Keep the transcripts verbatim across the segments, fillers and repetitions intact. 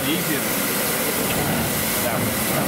easier. Down.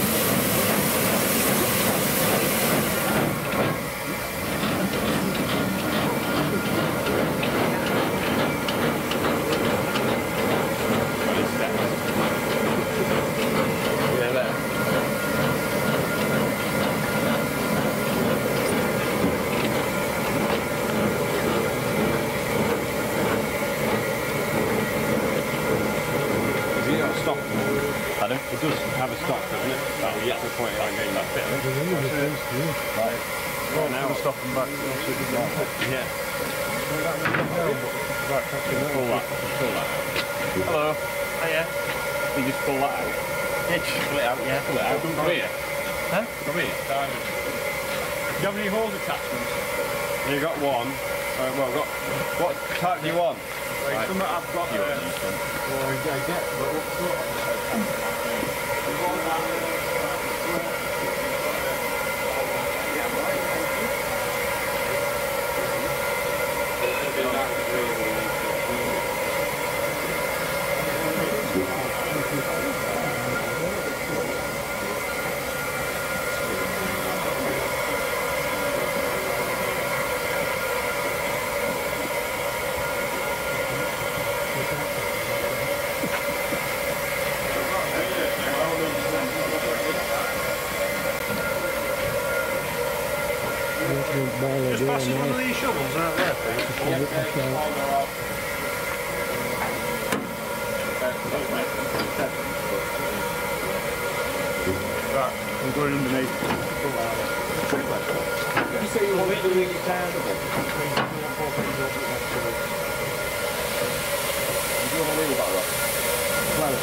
It does have a stop, doesn't it? Oh, yeah. That's the point I'm getting that bit. Right. Well, now we'll stop and back. Yeah. Right, pull that. Pull that out. Hello. Hiya. You just pull that out? Yeah, just pull it out, yeah. Pull it out. Come here. Huh? Come here. Do you have any hose attachments? You got one. Uh, well, got. What type do you want? Right. Some that I've got. Uh, well, I get, but what sort of. Just pass us one of these shovels out there, please. Yeah, yeah. Right, I'm going underneath. You say you want me to leave it down? You do want to leave that rock? Well.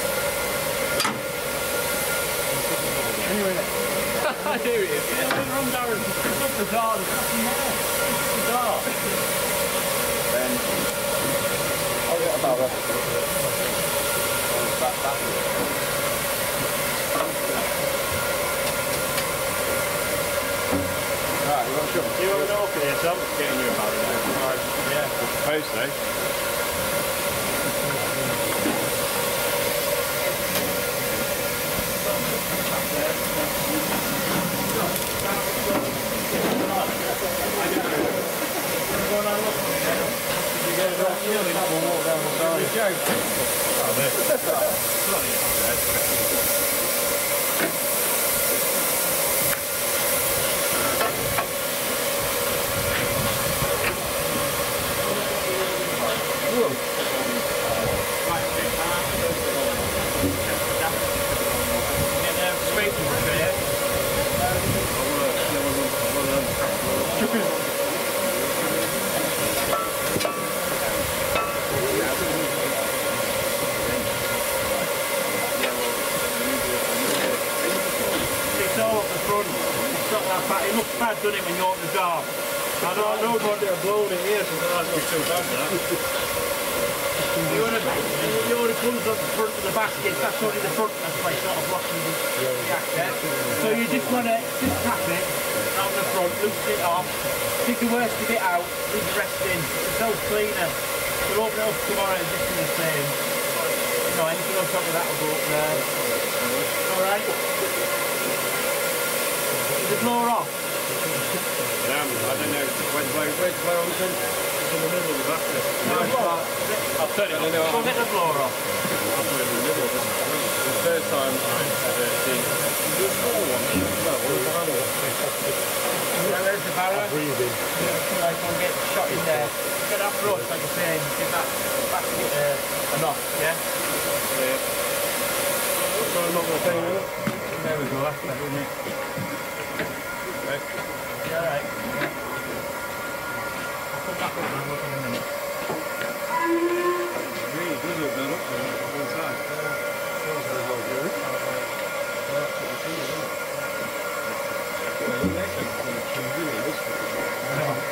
Anyway then. I knew it is. Yeah, what's wrong, Darren? It's not the door. It's the door. Then I'll get a barrel. Back, back. Right, you want to show me? You want to open here, Tom? Getting you a barrel now. Right. Yeah, I suppose so. It looks bad, doesn't it, when you open the door? I don't know what they're blowing in here, so that's not too bad, that. You want to, you want to comes up the front of the basket, that's only the front, that's why it's sort of blocking the, the access. So you just want to just tap it out the front, loosen it off, take the worst of it out, leave the rest in. It's so cleaner. We'll open it up tomorrow and just do the same. You know, anything on top of that will go up there. Alright? Is the blower off? Um, I don't know. Where's blow? Where's blow on the gun? It's in the middle of the basket. No, I'll turn it on. Go get the blower off. I'll put it in the middle. It's the first time I've ever seen. There's more one. Well, where's the barrel? Where's the barrel? Breathing. Yeah. Like, we'll get shot in there. Get that brush, like I say, and get that basket uh, a knock, yeah? Yeah. So I'm not going to pay you. There we go, that's better, isn't it? Okay. Yeah, alright. I'll put that up and I'll look in a minute. Really good look that up there on one side. Feels very well good. Well, you make it really nice.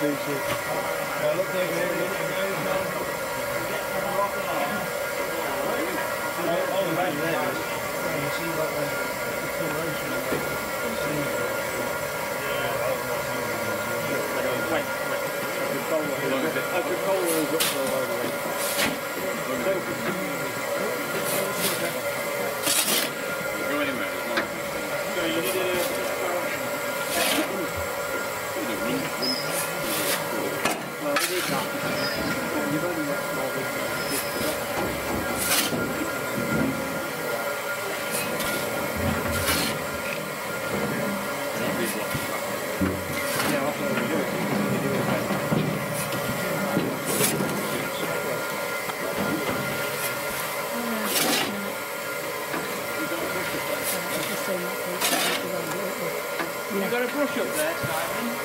Go anywhere. So you need a... Well, we need that. You've only got small yeah, that's what we do. You got a brush up there, Simon?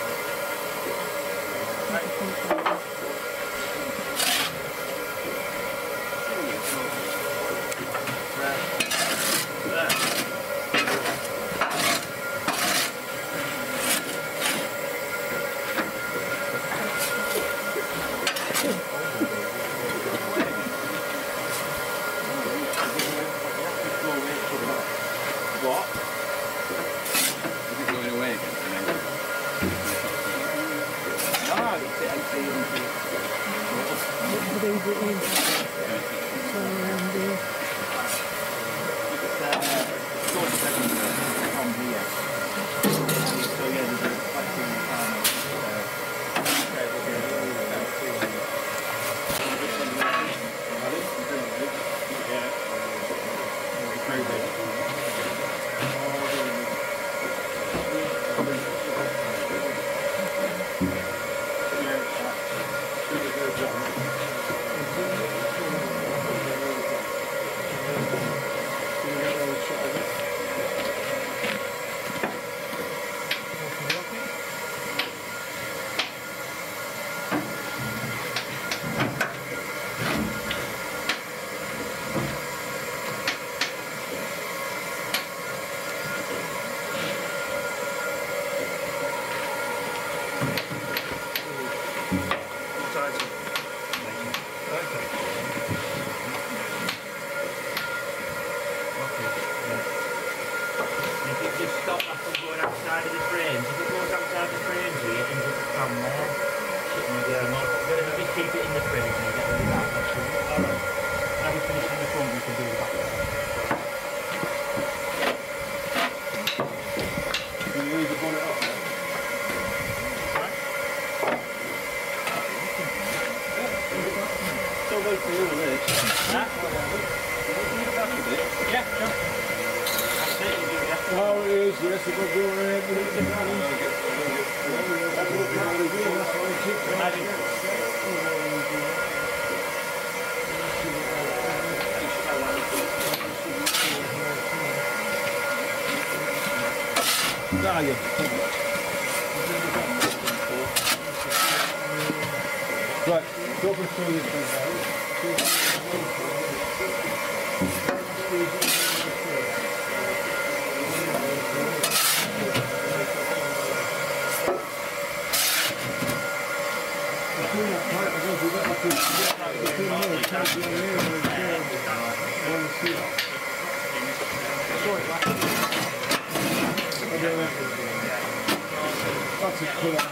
What? Is it going away again? No, it's eighteen. Leave it in. So around there. It's uh, forty-seven from here. So yeah, there's a plastic in the panel. Stop that from going outside of the frames. If it goes outside the frames here, it ends up down there. Yeah, no. But just keep it in the frames and get rid of that. Alright. Now we finish in the front, we can do the back. Can you leave the bonnet up there? Right. Still wait for you with this. Huh? Yeah, sure. That's it, you do that. Oh, it is, yes, it will go around with it. Nah, yeah. Right, go through this one. That's a cool one.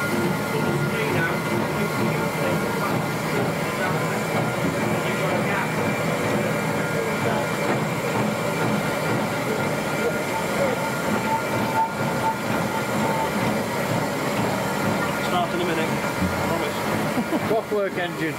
You've got a gap. Clockwork engine.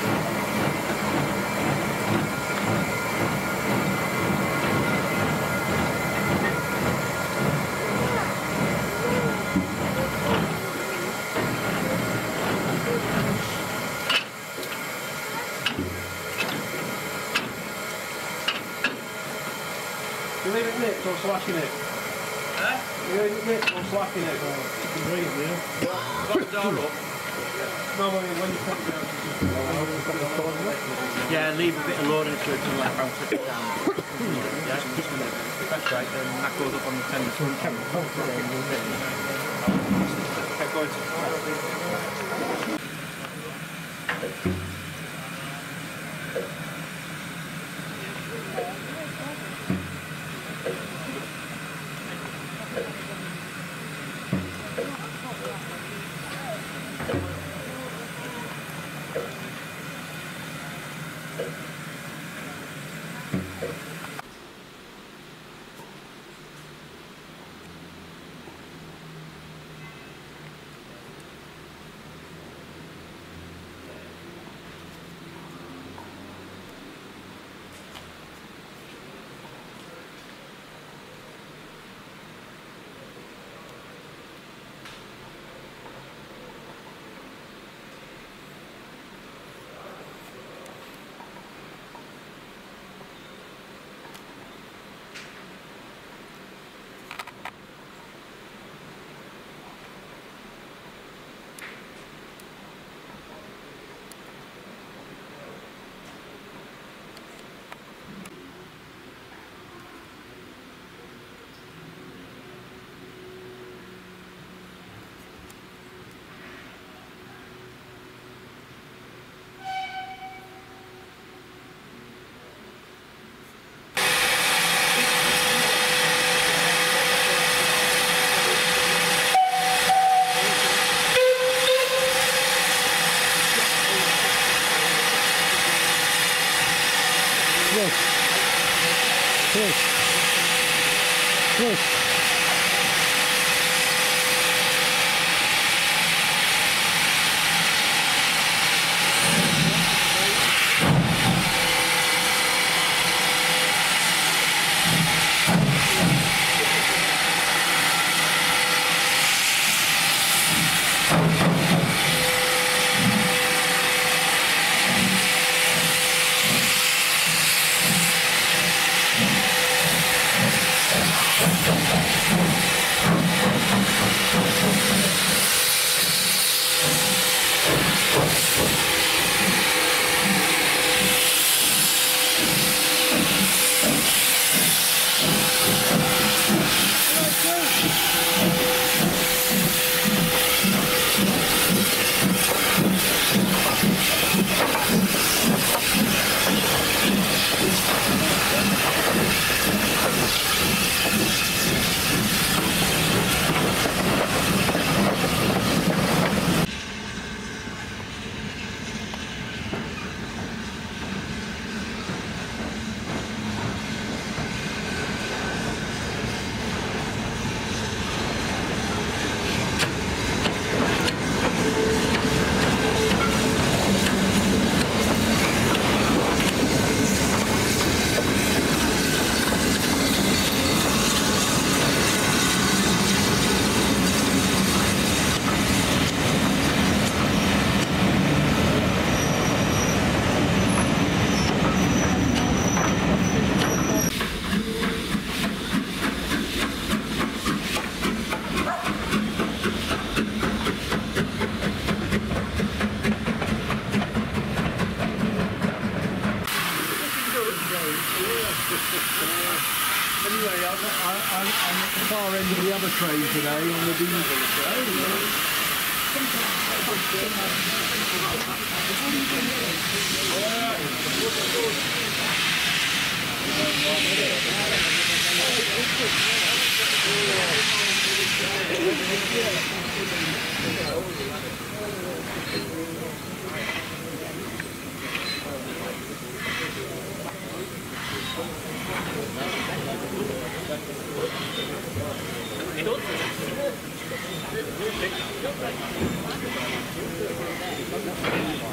You leave it nipped or slashing it? Huh? You leave it nipped or slashing it? Oh, you can breathe, yeah. Got the door up. No, when you, when you put it down, it's just Yeah, leave a bit of load in it so it doesn't like bounce it down. Yeah, just a minute. That's right, then that goes up on the tender. Keep going to Push. Push. Anyway, I'm, I'm, I'm at the far end of the other train today on the diesel It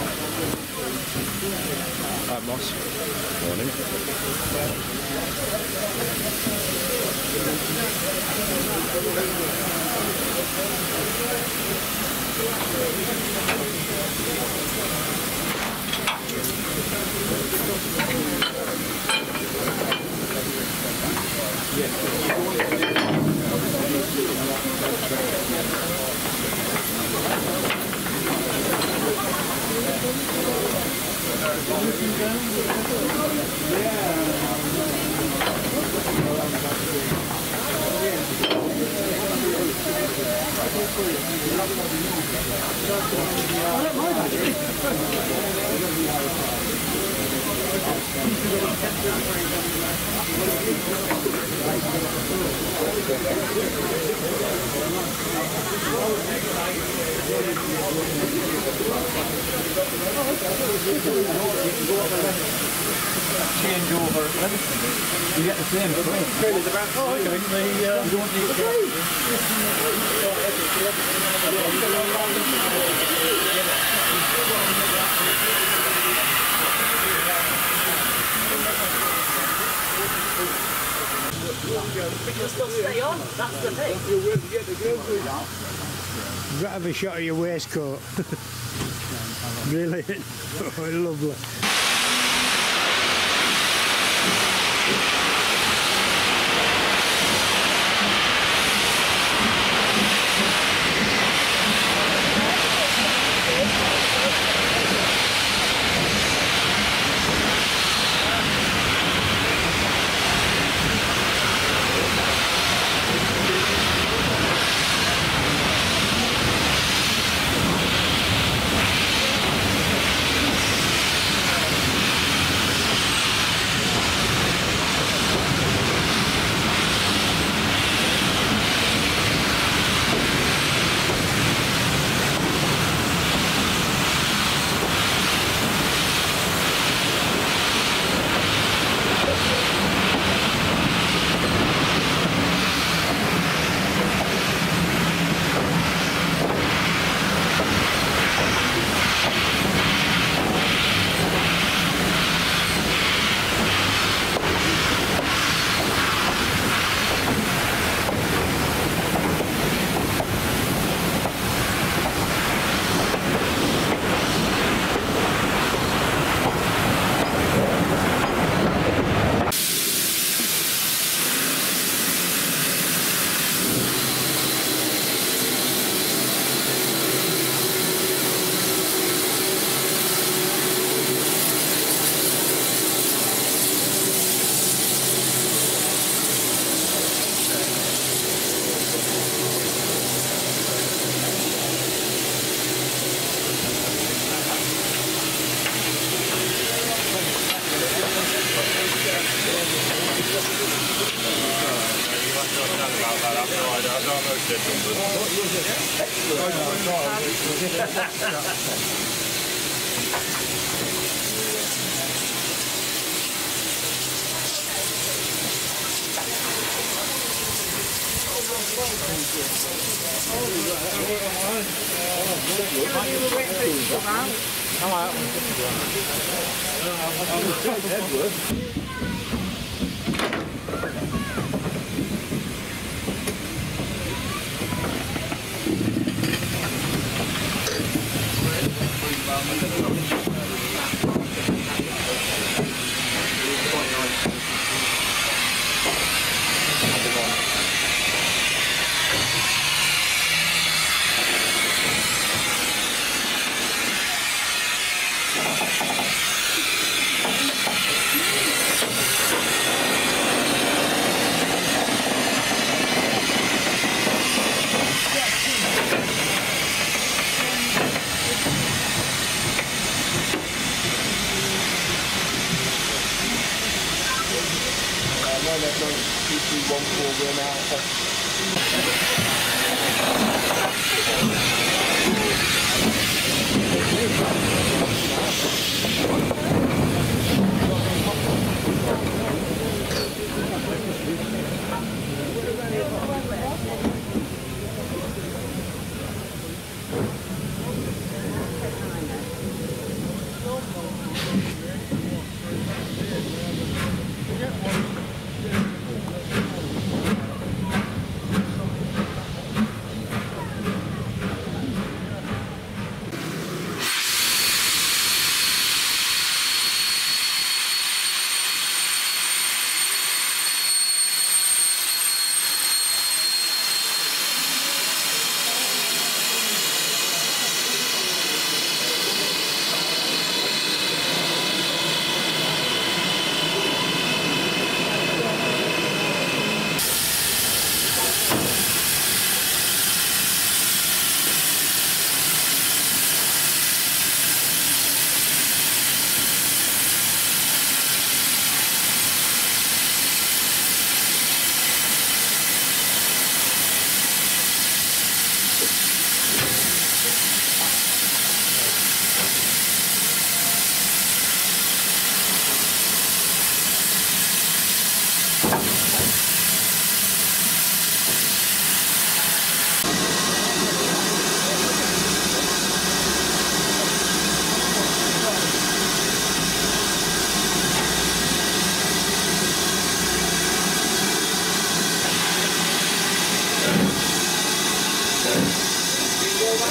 Hi, Moss. Morning. Change over everything. You get the same thing. Oh, okay. The, uh, you don't need to get... You'll still stay on, that's the thing. You've got to have a shot of your waistcoat. Brilliant. Oh, lovely.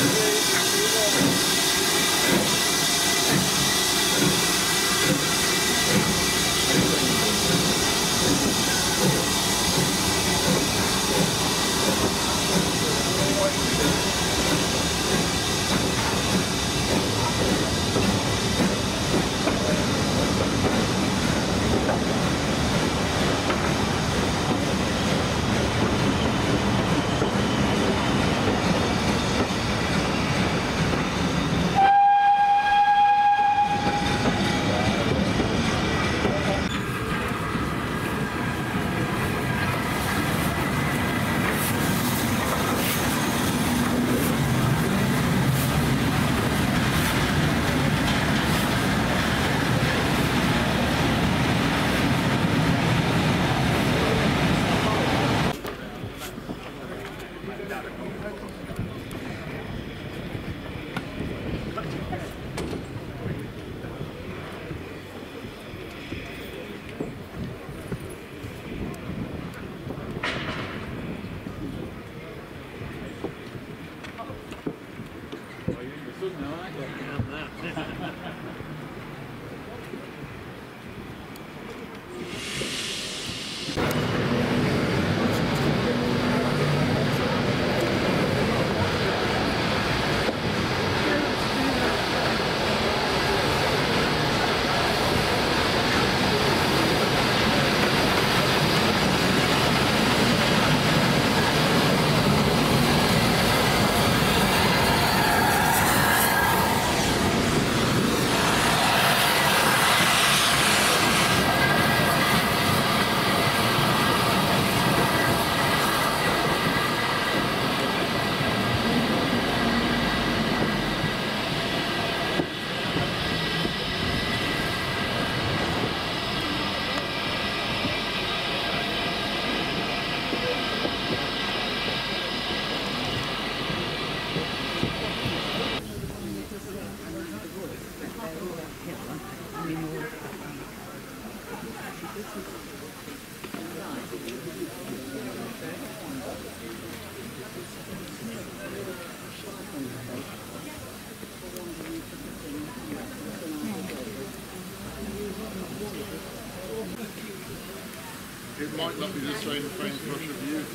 It might not be the same paintbrush of you.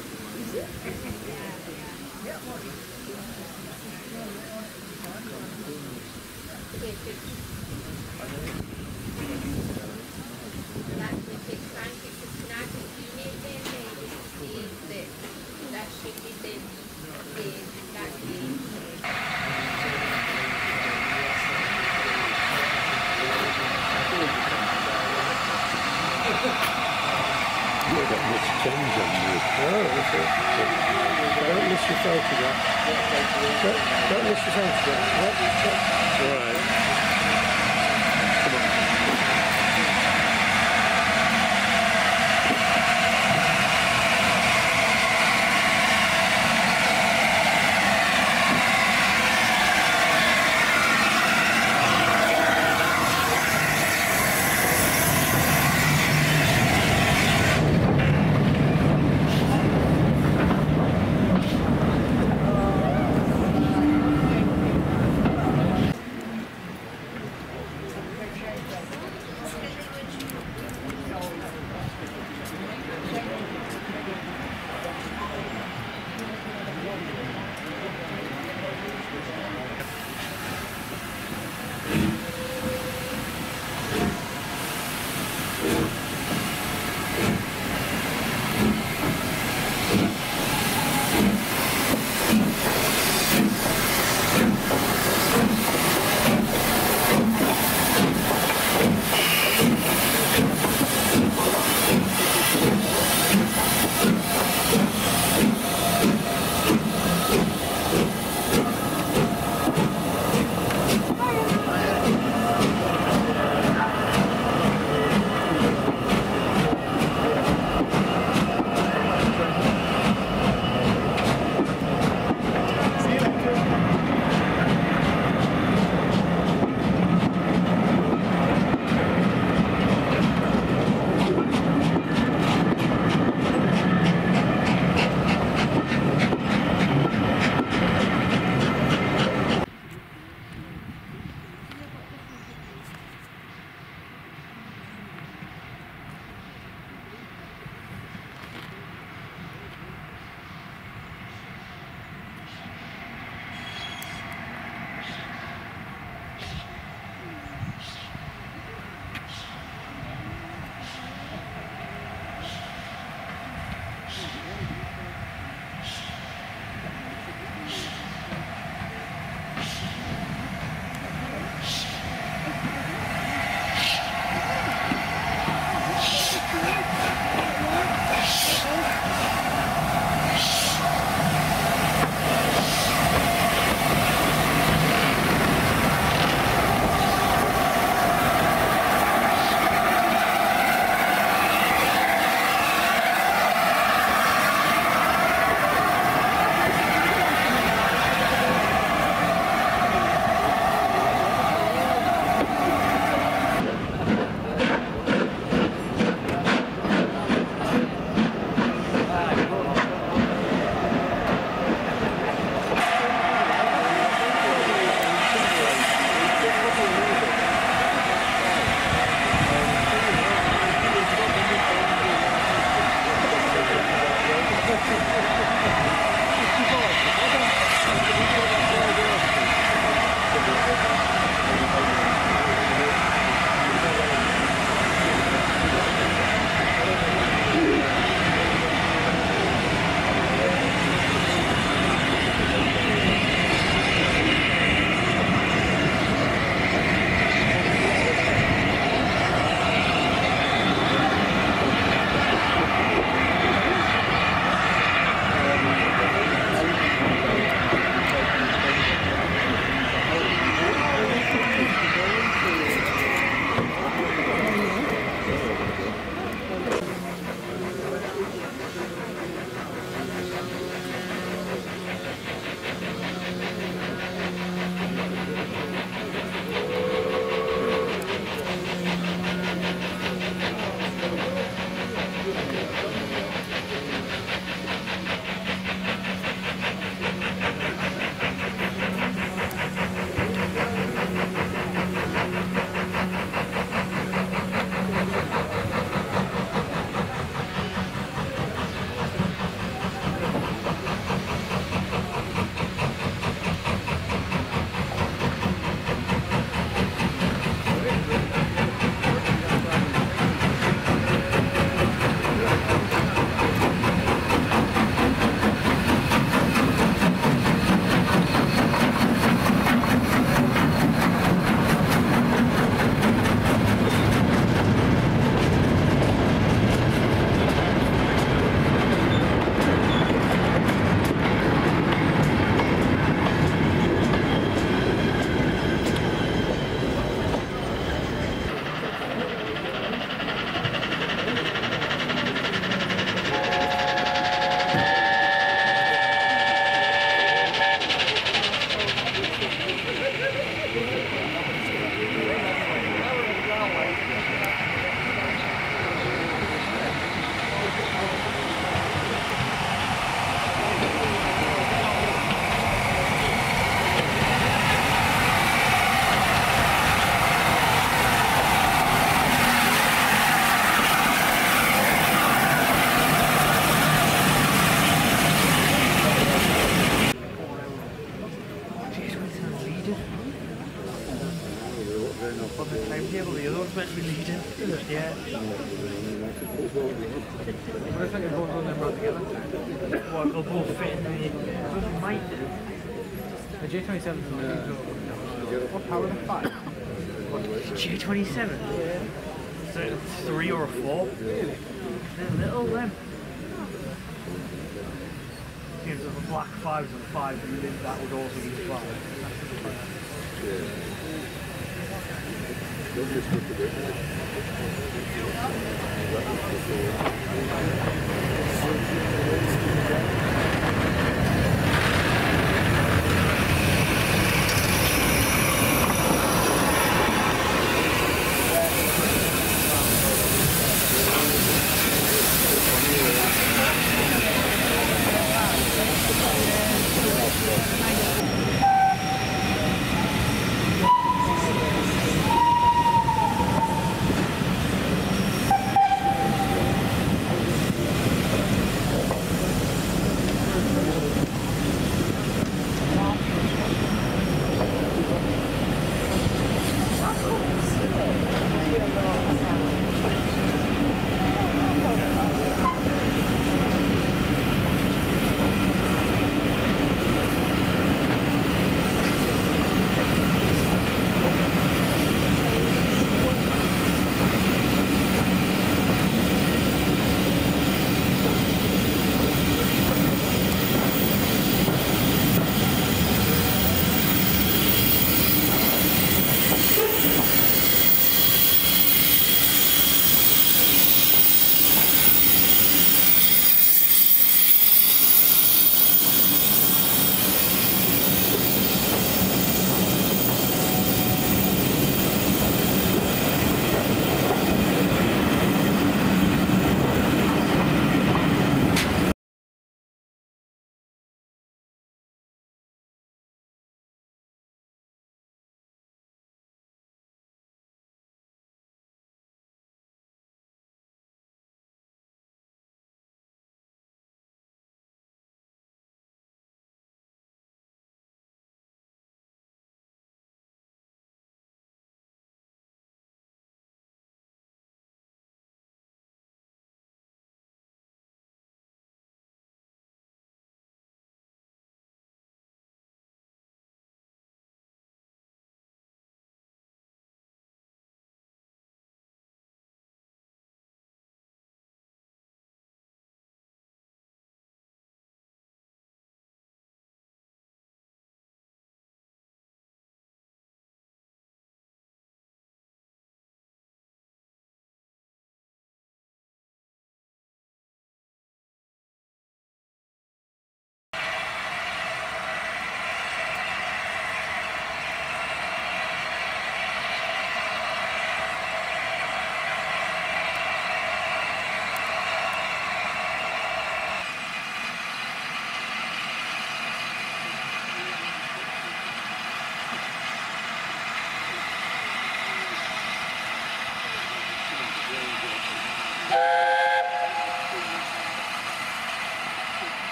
Don't miss your photograph. Don't, don't miss your photograph. Right. Yeah, but the other one's meant to be leading. Yeah. What if I can both of them run together? Well, they'll both fit in the... They might do. The J twenty-seven is not what power the five? J twenty-seven? Yeah. So it's three or a four? Really? They're little then. Yeah, so the black fives and five units, that would also be five. Yeah.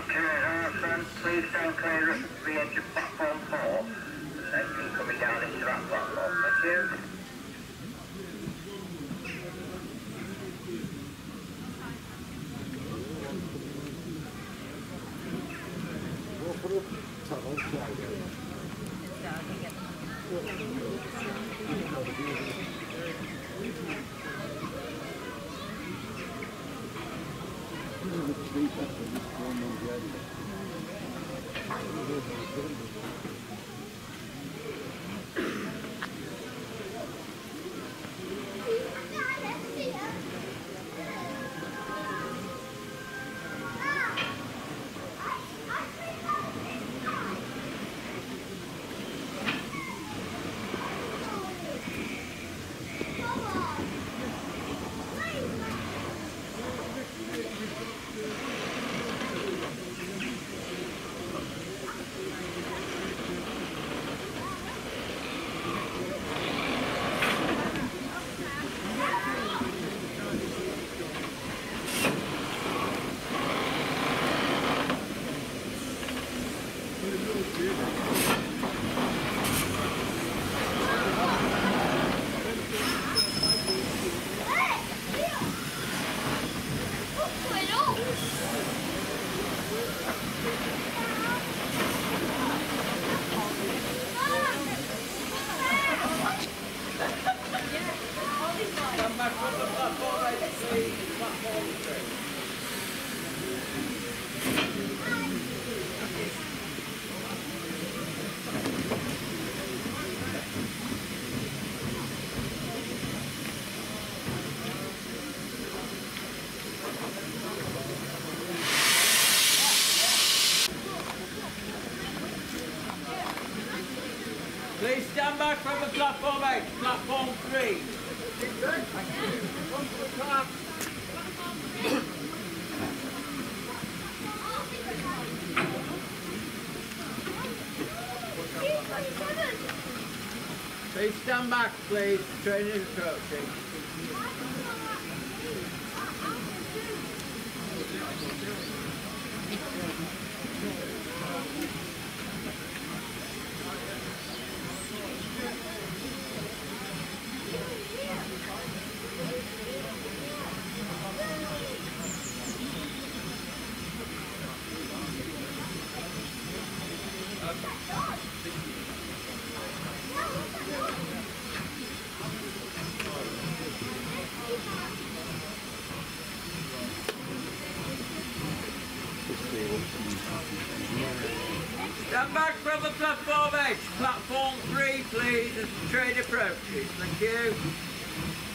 Please stand clear of the edge of platform four. Then keep coming down into that platform. Thank you. Please stand back from the platform eight, platform three. Please stand back, please. The train is approaching. Stand back from the platform eight, platform three please, as the train approaches. Thank you.